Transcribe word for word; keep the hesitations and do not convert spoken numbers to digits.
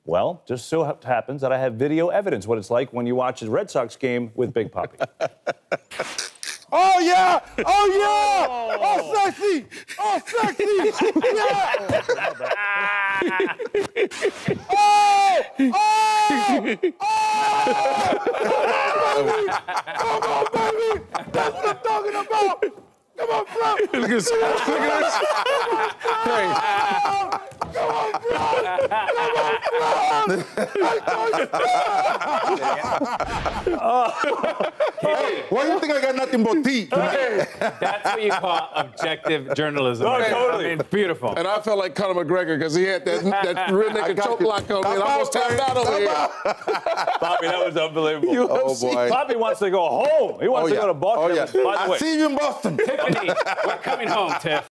Well, just so ha- happens that I have video evidence what it's like when you watch a Red Sox game with Big Papi. Oh, yeah! Oh, yeah! Oh, sexy! Oh, sexy! Yeah! Oh! Oh! Oh! Come on, baby! That's what I'm talking about! Come on, bro! Look at this. Look at this. Hey. Come on, bro! Come on, bro! Hey, why do you think I got nothing but tea tonight? That's what you call objective journalism. No, right? totally. I mean, it's beautiful. And I felt like Conor McGregor because he had that, that real nigga choke lock on me. And I almost tapped out over here. Papi, that was unbelievable. Oh, boy. Papi wants to go home. He wants Oh, to yeah. go to Boston. Oh, yeah. By the way, I see you in Boston. Tiffany, we're coming home, Tiff.